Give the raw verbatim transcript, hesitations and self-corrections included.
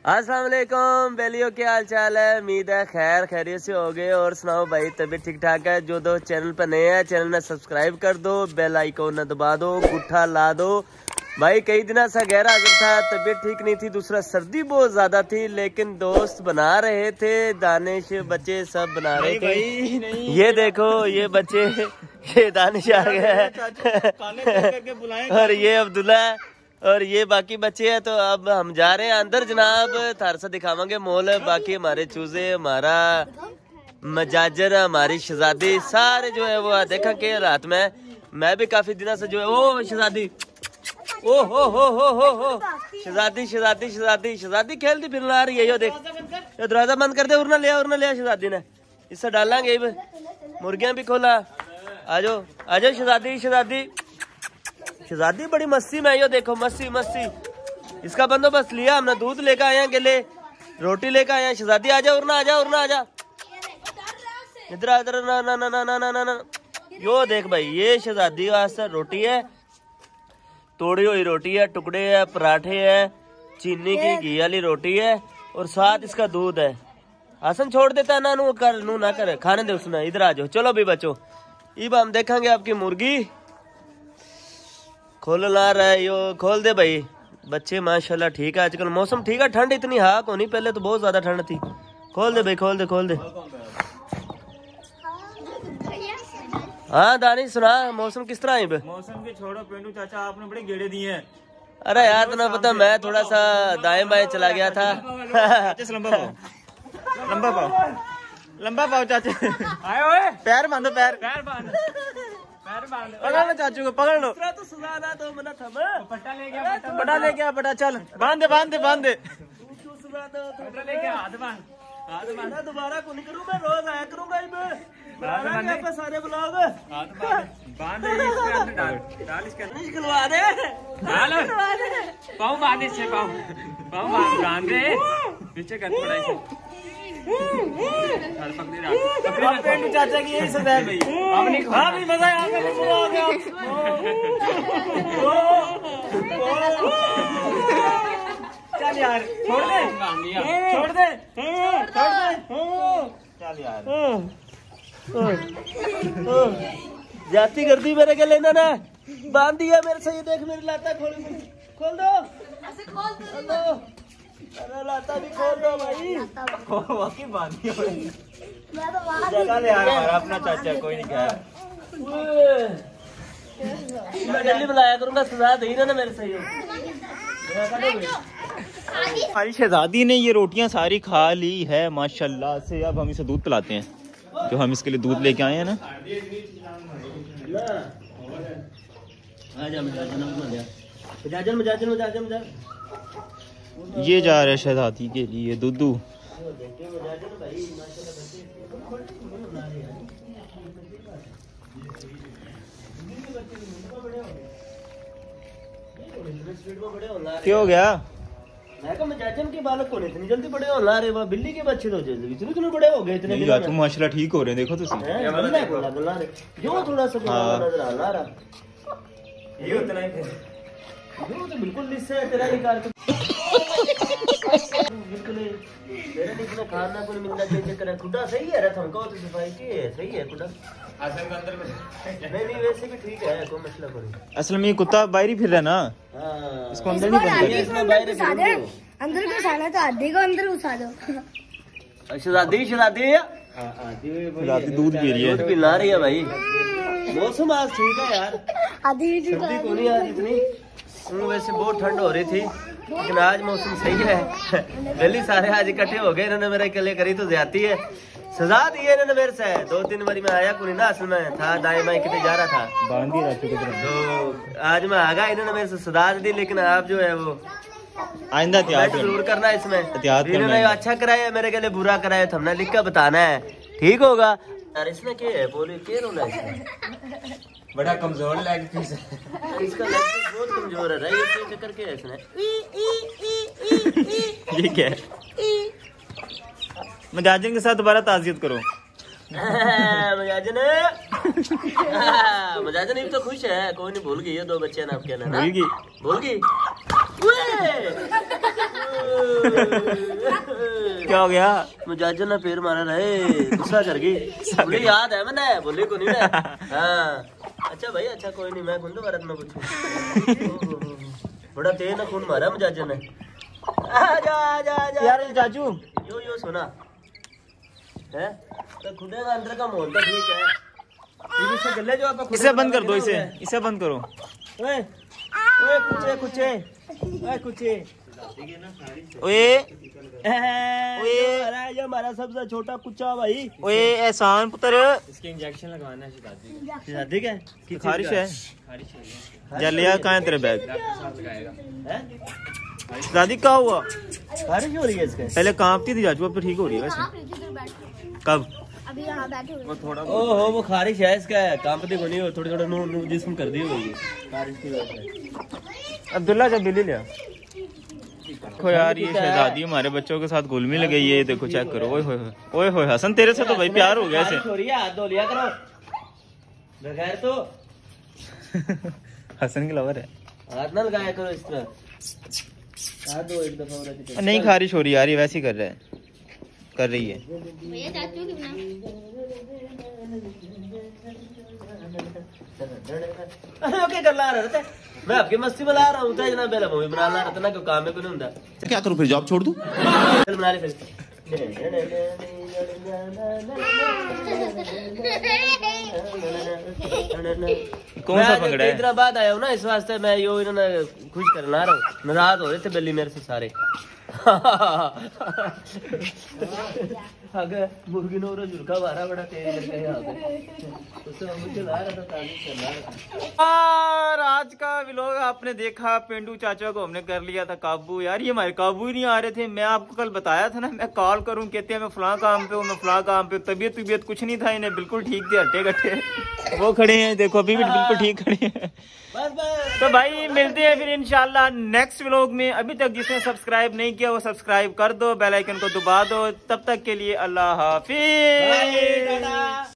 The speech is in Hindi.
अस्सलाम वालेकुम बेलियो, क्या हाल चाल है? उम्मीद है खैर खैरियत से हो गए। और सुनाओ भाई, तबीयत ठीक ठाक है? जो दो चैनल पर नए हैं चैनल में सब्सक्राइब कर दो, बेल आइकॉन न दबा दो, गुट्ठा ला दो। भाई कई दिन से गहरा हाजिर था, तबीयत ठीक नहीं थी, दूसरा सर्दी बहुत ज्यादा थी, लेकिन दोस्त बना रहे थे, दानिश बच्चे सब बना रहे थे। नहीं, नहीं, ये देखो ये बच्चे, ये दानिश आ गया है और ये अब्दुल्ला और ये बाकी बच्चे हैं। तो अब हम जा रहे हैं अंदर जनाब, थार से दिखावांगे मॉल। बाकी हमारे चूजे, हमारा मजाजर, हमारी शहजादी सारे जो है वो देखा के रात में मैं भी काफी दिनों से जो है वो शहजादी ओ हो हो हो हो हो शहजादी शहजादी शहजादी शहजादी खेलती फिर आ रही है। यो देख, ये दरवाजा बंद कर दे, उड़ना लिया उड़ना लिया शहजादी ने, इससे डालेंगे। मुर्गियां भी खोला, आजो आजो शहजादी शहजादी शहजादी बड़ी मस्ती में। यो देखो मस्ती मस्ती, इसका बंदोबस्त लिया हमने, दूध लेकर आए हैं गिले, रोटी लेकर आए हैं। शहजादी आजा उड़ना आजा उड़ना आजा, इधर इधर ना ना ना ना ना ना ना। यो देख भाई, ये शहजादी वास्ते रोटी है, तोड़ी हुई रोटी है, टुकड़े है, पराठे है, चीनी की घी वाली रोटी है और साथ इसका दूध है। आसन छोड़ देता है ना, नू कर नू ना करे, खाने दे उसने। इधर आ जाओ, चलो भी बच्चों, अब हम देखेंगे आपकी मुर्गी। खोल ला रहा है यो, खोल दे भाई। बच्चे माशाल्लाह ठीक है, आजकल मौसम ठीक है, ठंड इतनी हाक होनी, पहले तो बहुत ज्यादा ठंड थी। खोल दे भाई, खोल दे खोल दे। हाँ दानिश सुना, मौसम किस तरह है? मौसम के छोड़ो पेंडू चाचा, आपने बड़े गेड़े दिए हैं। अरे यार तो ना पता, मैं थोड़ा सा दाएं बाएं चला गया था। लंबा पाओ लंबा पाओ लंबा पाओ चाचा, आए ओए पैर बांधो, पैर पैर बांध पैर बांध, पकड़ लो चाचू को, पकड़ लो। तो सुना ना तो मना था, पट्टा ले गया, पट्टा ले गया, पट्टा चल बांध दे बांध दे बांध दे, सुना दो, पट्टा ले गया, हाथ बांध हाथ बांध। दोबारा को नहीं करूँ मैं, रोज आया करूंगा सारे ब्लॉग। बांध डाल डाल इसके अंदर, निकलवा दे, डाल पाँव बांध, इससे पाँव पाँव बांध दे, नीचे कर पड़ा इसे। पकड़ी चाचा की यही सजा है भाई, अब नहीं खा भी मजा आ गया। चल यार छोड़ दे छोड़ दे छोड़ दे, चल यार जाती कर दी मेरे गले ना, बांध दिया मेरे से। ये देख मेरी लाता खोल खोल दो, खोल दो, अरे लाता भी खोल दो भाई, वाकई बांध दिया। चल यार हमारा अपना चाचा कोई नहीं कहा, मैं जल्दी बुलाया करूंगा, सजा दे ना मेरे से। हमारी शहजादी ने ये रोटियां सारी खा ली है माशाल्लाह से। अब हम इसे दूध पिलाते हैं, जो हम इसके लिए दूध लेके आए हैं ना। मजाजन मजाजन मजाजन मजाजन, ये जा रहा है शहजादी के लिए दूधू। क्या हो गया? मजाजन के बालक को इतनी जल्दी बड़े हो ला रहे, बिल्ली के बच्चे तो इतने इतने बड़े हो गए इतने। तुम माशाल्लाह ठीक हो रहे हैं, देखो तुम जो थोड़ा सा नजर आ रहा ये उतना ही जो तो बिल्कुल लिस्सा है तेरा निकाल के, बिल्कुल मेरा नहीं खाना को मिलना चाहिए करे। खुदा सही है रहा हमको तो सफाई की है, सही है खुदा असल के अंदर में नहीं नहीं वैसे भी ठीक है, कोई मसला नहीं। असल में ये कुत्ता बाहर ही फिर रहा है ना, हां इसको अंदर नहीं बंद इसमें बाहर अंदर घुसाना तो आधे को अंदर घुसा दो। शहजादी शहजादी शहजादी दूध पी रही है, दूध पिला रही है भाई। मौसम आज ठीक है यार, आधी सर्दी को नहीं आज इतनी, वैसे बहुत ठंड हो रही थी, लेकिन आज मौसम सही है। दिल्ली सारे आज इकट्ठे हो गए, इन्होंने मेरे के लिए करी तो ज्यादती है। सजा दी है इन्होंने मेरे से, दो तीन बारी मैं आया कोई ना, असल में था दाएं बाएं कितने जा रहा था, बांध ही रहा तो आज मैं आ गया, इन्होंने मेरे से सजा दी। लेकिन आप जो है वो आइंदा जरूर करना इसमें, इन्होंने अच्छा कराया मेरे के लिए, बुरा कराया तो हमने लिख कर बताना है, ठीक होगा यार। इसमें क्या है बोली, क्या रोना है? बड़ा कमजोर लेग पीस है इसका, लेग पीस बहुत कमजोर है। ये चक्कर क्या है इसने? ये क्या है? मजाजिन के साथ दोबारा ताज़ियत करो। मजाजन मजाजन तो खुश है, कोई नहीं भूल गई है, दो बच्चे ना आपके ना, भूल गई भूल गई क्या हो गया? मुजाजिर ने पैर मारा रहे, गुस्सा कर गई। बोले याद है मैंने, बोले को नहीं ना। हाँ अच्छा भाई अच्छा कोई नहीं, मैं खुद भारत में पूछूं। बड़ा तेज ना खून मारा मुजाजिर ने। आजा आजा आजा यार चाचू यो यो सुना है तो खुदे का अंदर का माहौल तो ठीक है। ये से गले जो आप इसे बंद कर दो, इसे इसे बंद करो। ओए ओए कुचे कुचे ओए कुचे ओए ओए अरे ये हमारा सबसे छोटा कुचा भाई। ओए एहसान पुत्र, इसके इंजेक्शन लगवाना है शादी शादी का की खारिश है। जलिया कहाँ है तेरे बैग? दादी क्या हुआ? बारिश हो रही है इसके। पहले कांपती थी चाचू, अब तो ठीक हो रही है वैसे। कब? अभी यहाँ बैठे हुए वो थोड़ा ओहो वो खारिश है इसका, कांपती को नहीं हो, थोड़ी थोड़ा नू नू जिस्म कर दी होगी खारिश की वजह से। अब्दुल्ला जब बिल्ली लिया देखो यार, ये शहजादी हमारे बच्चों के साथ घुल मिल गई है। देखो चेक करो, ओए होए ओए होए हसन तेरे से तो भाई प्यार हो गया ऐसे। हो रही है, हाथ धो लिया करो बगैर तो। हसन की लवर है, हाथ ना लगाया करो इस तरह, हाथ दो एक दफा और ऐसे। नहीं खारिश हो रही यार, ये वैसे ही कर रहा है, कर रही है। भैया चाचू कितना ओके कर ला रहा था मैं, आपकी मस्ती में ला रहा हूँ जना पहले मूवी बना ला रहा था ना, क्यों काम में कोई नहीं होता। क्या करूं फिर, जॉब छोड़ दूं? चल बना ले फिर। कौन सा पकड़ा है? हैदराबाद आया हूँ ना, इस वास्ते मैं यो इन्होंने खुश करना रहा हूँ। नाराज हो रहे थे बिल्ली मेरे से सारे। अगर मुर्गी ने और झुरका मारा बड़ा तेज लगा यहाँ पे, उससे मुझे ला रहा था तारीफ करना रहा। और आज का व्लॉग आपने देखा, पेंडू चाचा को हमने कर लिया था काबू। यार ये हमारे काबू ही नहीं आ रहे थे। मैं आपको कल बताया था ना, मैं कॉल करूं कहते हैं मैं फलां काम पे हूँ, मैं फलां काम पे। तबीयत तबीयत कुछ नहीं था इन्हें, बिल्कुल ठीक थे, हट्टे कट्टे वो खड़े हैं देखो, अभी भी बिल्कुल ठीक खड़े हैं। बस बस तो भाई मिलते हैं फिर इंशाल्लाह नेक्स्ट व्लॉग में। अभी तक जिसने सब्सक्राइब नहीं किया वो सब्सक्राइब कर दो, बेल आइकन को दबा दो। तब तक के लिए अल्लाह हाफिज।